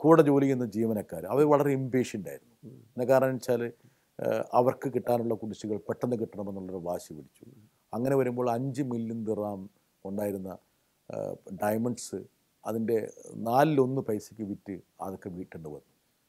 കൂടെ ജോലി ചെയ്യുന്ന ജീവനക്കാർ അവർ വളരെ ഇംപേഷ്യൻ്റ് ആയിരുന്നു. എന്ന കാരണം വെച്ചാൽ അവർക്ക് കിട്ടാനുള്ള കുടിശ്ശികൾ പെട്ടെന്ന് കിട്ടണമെന്നുള്ളൊരു വാശി പിടിച്ചു. അങ്ങനെ വരുമ്പോൾ 5 മില്യൺ ദിർഹാം ഉണ്ടായിരുന്ന ഡയമണ്ട്സ് അതിൻ്റെ 1/4 പൈസയ്ക്ക് വിറ്റ് അതൊക്കെ വീട്ടേണ്ടി വന്നു.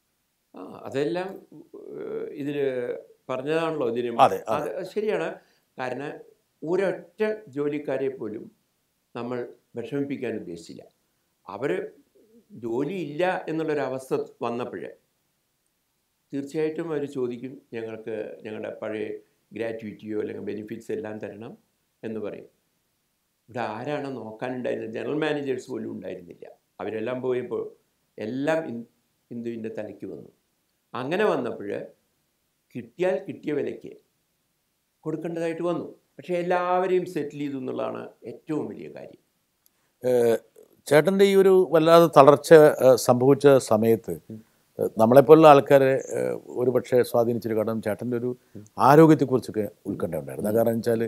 അതെല്ലാം ഇതിൽ പറഞ്ഞതാണല്ലോ. ഇതിന് അത് ശരിയാണ്. കാരണം ഒരൊറ്റ ജോലിക്കാരെ പോലും നമ്മൾ വിഷമിപ്പിക്കാൻ ഉദ്ദേശിച്ചില്ല. അവർ ജോലിയില്ല എന്നുള്ളൊരവസ്ഥ വന്നപ്പോൾ തീർച്ചയായിട്ടും അവർ ചോദിക്കും, ഞങ്ങൾക്ക് ഞങ്ങളുടെ പഴയ ഗ്രാറ്റുവിറ്റിയോ അല്ലെങ്കിൽ ബെനിഫിറ്റ്സ് എല്ലാം തരണം എന്ന് പറയും. ഇവിടെ ആരാണ് നോക്കാനുണ്ടായിരുന്നത്? ജനറൽ മാനേജേഴ്സ് പോലും ഉണ്ടായിരുന്നില്ല. അവരെല്ലാം പോയപ്പോൾ എല്ലാം ഇന്ദുവിൻ്റെ തലയ്ക്ക് വന്നു. അങ്ങനെ വന്നപ്പോൾ കിട്ടിയാൽ കിട്ടിയ വിലയ്ക്ക് കൊടുക്കേണ്ടതായിട്ട് വന്നു. പക്ഷേ എല്ലാവരെയും സെറ്റിൽ ചെയ്തു എന്നുള്ളതാണ് ഏറ്റവും വലിയ കാര്യം. ചേട്ടൻ്റെ ഈ ഒരു വല്ലാതെ തളർച്ച സംഭവിച്ച സമയത്ത് നമ്മളെപ്പോലുള്ള ആൾക്കാരെ ഒരു പക്ഷേ സ്വാധീനിച്ചൊരു ഘടകം ചേട്ടൻ്റെ ഒരു ആരോഗ്യത്തെക്കുറിച്ചൊക്കെ ഉത്കണ്ഠ ഉണ്ടായിരുന്നു. കാരണം വെച്ചാൽ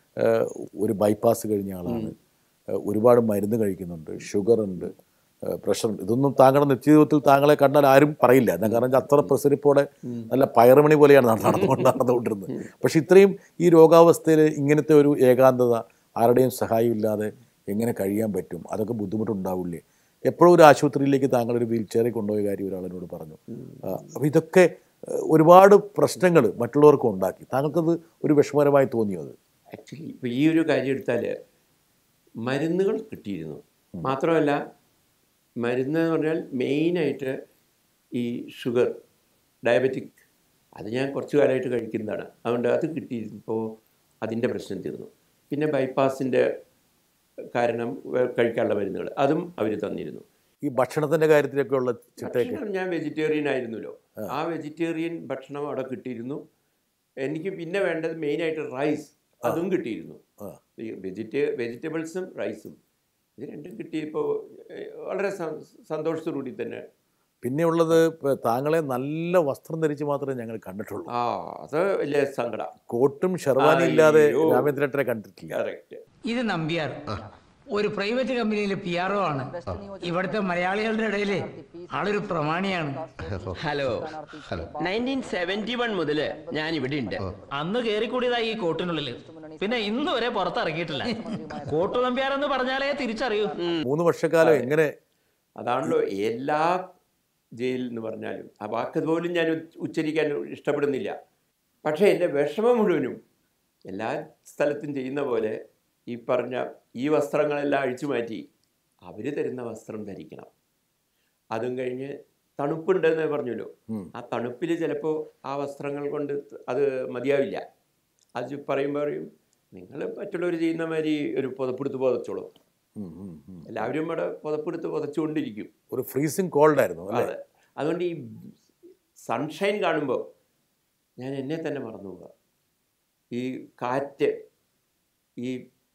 ഒരു ബൈപ്പാസ് കഴിഞ്ഞ ആളാണ്, ഒരുപാട് മരുന്ന് കഴിക്കുന്നുണ്ട്, ഷുഗറുണ്ട്, പ്രഷറുണ്ട്. ഇതൊന്നും താങ്കളുടെ നിത്യജീവിതത്തിൽ താങ്കളെ കണ്ടാൽ ആരും പറയില്ല. എന്താ കാരണം വെച്ചാൽ അത്ര പ്രസരിപ്പോടെ നല്ല പയറുമണി പോലെയാണ് നടന്നുകൊണ്ടിരുന്നത്. പക്ഷെ ഇത്രയും ഈ രോഗാവസ്ഥയിൽ ഇങ്ങനത്തെ ഒരു ഏകാന്തത, ആരുടെയും സഹായം ഇല്ലാതെ എങ്ങനെ കഴിയാൻ പറ്റും? അതൊക്കെ ബുദ്ധിമുട്ടുണ്ടാവില്ലേ? എപ്പോഴും ഒരു ആശുപത്രിയിലേക്ക് താങ്കൾ ഒരു വീൽ ചെയറിൽ കൊണ്ടുപോയ കാര്യം ഒരാളിനോട് പറഞ്ഞു. അപ്പോൾ ഇതൊക്കെ ഒരുപാട് പ്രശ്നങ്ങൾ മറ്റുള്ളവർക്കും ഉണ്ടാക്കി. താങ്കൾക്കത് ഒരു വിഷമകരമായി തോന്നിയോ? അത് ആക്ച്വലി ഇപ്പോൾ ഈ ഒരു കാര്യം എടുത്താൽ മരുന്നുകൾ കിട്ടിയിരുന്നു. മാത്രമല്ല മരുന്ന് എന്ന് പറഞ്ഞാൽ മെയിനായിട്ട് ഈ ഷുഗർ, ഡയബറ്റിക്, അത് ഞാൻ കുറച്ച് കാലമായിട്ട് കഴിക്കുന്നതാണ്. അതുകൊണ്ട് അത് കിട്ടിയിരുന്നപ്പോൾ അതിൻ്റെ പ്രശ്നം തീർന്നു. പിന്നെ ബൈപ്പാസിൻ്റെ കാരണം കഴിക്കാനുള്ള മരുന്നുകൾ അതും അവർ തന്നിരുന്നു. ഈ ഭക്ഷണത്തിൻ്റെ കാര്യത്തിലൊക്കെ ഉള്ള ഭക്ഷണം ഞാൻ വെജിറ്റേറിയൻ ആയിരുന്നല്ലോ. ആ വെജിറ്റേറിയൻ ഭക്ഷണം അവിടെ കിട്ടിയിരുന്നു. എനിക്ക് പിന്നെ വേണ്ടത് മെയിനായിട്ട് റൈസ്, അതും കിട്ടിയിരുന്നു. ഈ വെജിറ്റബിൾസും റൈസും ഇത് രണ്ടും കിട്ടിയപ്പോൾ വളരെ സന്തോഷത്തോടുകൂടി തന്നെ. പിന്നെ ഉള്ളത് താങ്കളെ നല്ല വസ്ത്രം ധരിച്ച് മാത്രമേ ഞങ്ങൾ കണ്ടിട്ടുള്ളൂ. അത് വലിയ സങ്കടം. കോട്ടും ഷെർവാനി ഇല്ലാതെ രാമേന്ദ്രേട്ടനെ കണ്ടിട്ടില്ല. കറക്റ്റ്. ഇത് നമ്പ്യാർ ഒരു പ്രൈവറ്റ് കമ്പനിയിലെ PRO ആണ്. ഇവിടുത്തെ മലയാളികളുടെ ഇടയിൽ ആളൊരു പ്രമാണിയാണ്. ഹലോ, 1971 മുതൽ ഞാൻ ഇവിടെ ഉണ്ട്. അന്ന് കയറിക്കൂടിയതായി ഈ കോട്ടിനുള്ളിൽ, പിന്നെ ഇന്ന് വരെ പുറത്തിറങ്ങിയിട്ടില്ല. കോട്ടു നമ്പ്യാർ എന്ന് പറഞ്ഞാലേ തിരിച്ചറിയൂ. 3 വർഷക്കാലം എങ്ങനെ? അതാണല്ലോ എല്ലാ ജയിൽ എന്ന് പറഞ്ഞാലും ആ വാക്ക് പോലും ഞാൻ ഉച്ചരിക്കാൻ ഇഷ്ടപ്പെടുന്നില്ല. പക്ഷേ എൻ്റെ വിഷമം മുഴുവനും എല്ലാ സ്ഥലത്തും ചെയ്യുന്ന പോലെ ഈ പറഞ്ഞ ഈ വസ്ത്രങ്ങളെല്ലാം അഴിച്ചു മാറ്റി അവർ തരുന്ന വസ്ത്രം ധരിക്കണം. അതും കഴിഞ്ഞ് തണുപ്പുണ്ടെന്ന് പറഞ്ഞല്ലോ, ആ തണുപ്പിൽ ചിലപ്പോൾ ആ വസ്ത്രങ്ങൾ കൊണ്ട് അത് മതിയാവില്ല. അത് പറയും നിങ്ങൾ മറ്റുള്ളവർ ചെയ്യുന്ന മാതിരി ഒരു പുതപ്പെടുത്ത് പുതച്ചോളൂ. എല്ലാവരും ഇവിടെ പുതപ്പെടുത്ത് പുതച്ചുകൊണ്ടിരിക്കും. ഒരു ഫ്രീസിങ് കോൾഡായിരുന്നു. അതെ. അതുകൊണ്ട് ഈ സൺഷൈൻ കാണുമ്പോൾ ഞാൻ എന്നെ തന്നെ മറന്നു പോവുക. ഈ കാറ്റ്, ഈ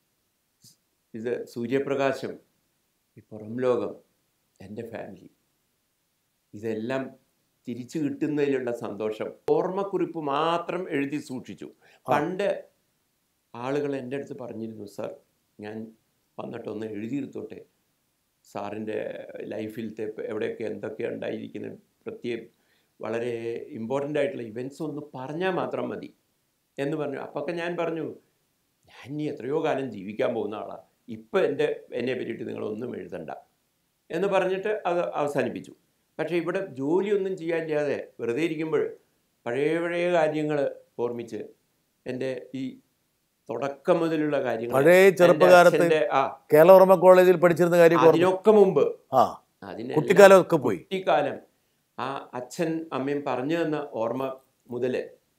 ഇത് സൂര്യപ്രകാശം, ഈ പുറം ലോകം, എൻ്റെ ഫാമിലി, ഇതെല്ലാം തിരിച്ചു കിട്ടുന്നതിലുള്ള സന്തോഷം. ഓർമ്മക്കുറിപ്പ് മാത്രം എഴുതി സൂക്ഷിച്ചു. പണ്ട് ആളുകൾ എൻ്റെ അടുത്ത് പറഞ്ഞിരുന്നു, സാർ ഞാൻ വന്നിട്ടൊന്ന് എഴുതിയെടുത്തോട്ടെ, സാറിൻ്റെ ലൈഫിലത്തെ എവിടെയൊക്കെ എന്തൊക്കെ ഉണ്ടായിരിക്കുന്നത്, പ്രത്യേകം വളരെ ഇമ്പോർട്ടൻ്റ് ആയിട്ടുള്ള ഇവൻറ്റ്സ് ഒന്ന് പറഞ്ഞാൽ മാത്രം മതി എന്ന് പറഞ്ഞു. അപ്പൊക്കെ ഞാൻ പറഞ്ഞു, ഞാൻ ഇനി എത്രയോ കാലം ജീവിക്കാൻ പോകുന്ന ആളാണ്, ഇപ്പം എന്നെ പറ്റിയിട്ട് നിങ്ങളൊന്നും എഴുതണ്ട എന്ന് പറഞ്ഞിട്ട് അത് അവസാനിപ്പിച്ചു. പക്ഷേ ഇവിടെ ജോലിയൊന്നും ചെയ്യാനില്ലാതെ വെറുതെ ഇരിക്കുമ്പോൾ പഴയ കാര്യങ്ങൾ ഓർമ്മിച്ച് എൻ്റെ ഈ തുടക്കം മുതലുള്ള കാര്യങ്ങൾ, പഴയ ചെറുപ്പകാലത്ത് കേരള കോളേജിൽ പഠിച്ചിരുന്ന കാര്യം, അതിനൊക്കെ മുമ്പ് കുട്ടിക്കാലമൊക്കെ പോയി, കുട്ടിക്കാലം ആ അച്ഛൻ അമ്മയും പറഞ്ഞു തന്ന ഓർമ്മ മുതൽ,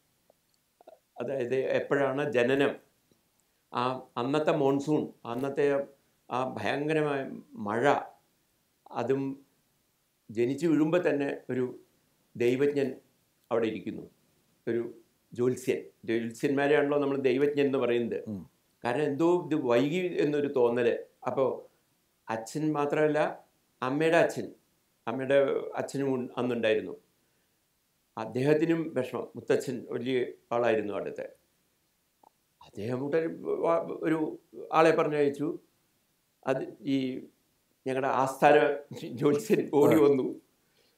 അതായത് എപ്പോഴാണ് ജനനം, ആ അന്നത്തെ മോൺസൂൺ, അന്നത്തെ ആ ഭയങ്കരമായ മഴ, അതും ജനിച്ചു വീഴുമ്പോൾ തന്നെ ഒരു ദൈവജ്ഞൻ അവിടെ ഇരിക്കുന്നു, ഒരു ജ്യോത്സ്യന്മാരെയാണല്ലോ നമ്മൾ ദൈവജ്ഞൻ എന്ന് പറയുന്നത്. കാരണം എന്തോ ഇത് വൈകി എന്നൊരു തോന്നൽ. അപ്പോൾ അച്ഛൻ മാത്രമല്ല, അമ്മയുടെ അച്ഛനും അന്നുണ്ടായിരുന്നു. അദ്ദേഹത്തിനും വിഷമം. മുത്തച്ഛൻ വലിയ ആളായിരുന്നു അടുത്ത്. അദ്ദേഹം ഒരു ആളെ പറഞ്ഞയച്ചു. അത് ഈ ഞങ്ങളുടെ ആസ്ഥാന ജ്യോത്സ്യൻ ഓടി വന്നു.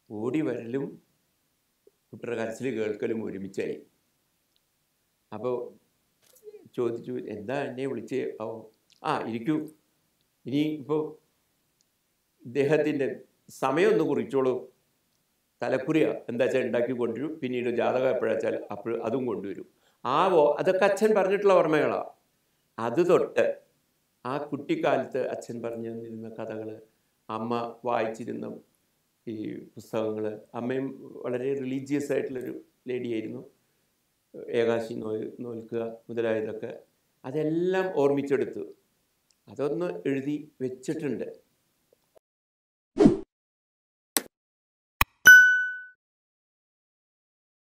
ഓടി വരലും കുട്ടിയുടെ കരച്ചിൽ കേൾക്കലും ഒരുമിച്ചായി. അപ്പോൾ ചോദിച്ചു, എന്താ എന്നെ വിളിച്ച്? ഇരിക്കൂ, ഇനി ഇപ്പോൾ ഇദ്ദേഹത്തിൻ്റെ സമയം ഒന്ന് കുറിച്ചോളൂ, തലക്കുറിയ എന്താ വെച്ചാൽ ഉണ്ടാക്കി കൊണ്ടുവരും, പിന്നീട് ജാതകം എപ്പോഴാച്ചാൽ അപ്പോൾ അതും കൊണ്ടുവരും. അതൊക്കെ അച്ഛൻ പറഞ്ഞിട്ടുള്ള ഓർമ്മകളാണ്. അത് തൊട്ട് ആ കുട്ടിക്കാലത്ത് അച്ഛൻ പറഞ്ഞു തന്നിരുന്ന കഥകൾ, അമ്മ വായിച്ചിരുന്ന ഈ പുസ്തകങ്ങൾ, അമ്മയും വളരെ റിലീജിയസ് ആയിട്ടുള്ളൊരു ലേഡിയായിരുന്നു, ഏകാശി നോൽക്കുക മുതലായതൊക്കെ, അതെല്ലാം ഓർമ്മിച്ചെടുത്തു. അതൊന്ന് എഴുതി വെച്ചിട്ടുണ്ട്.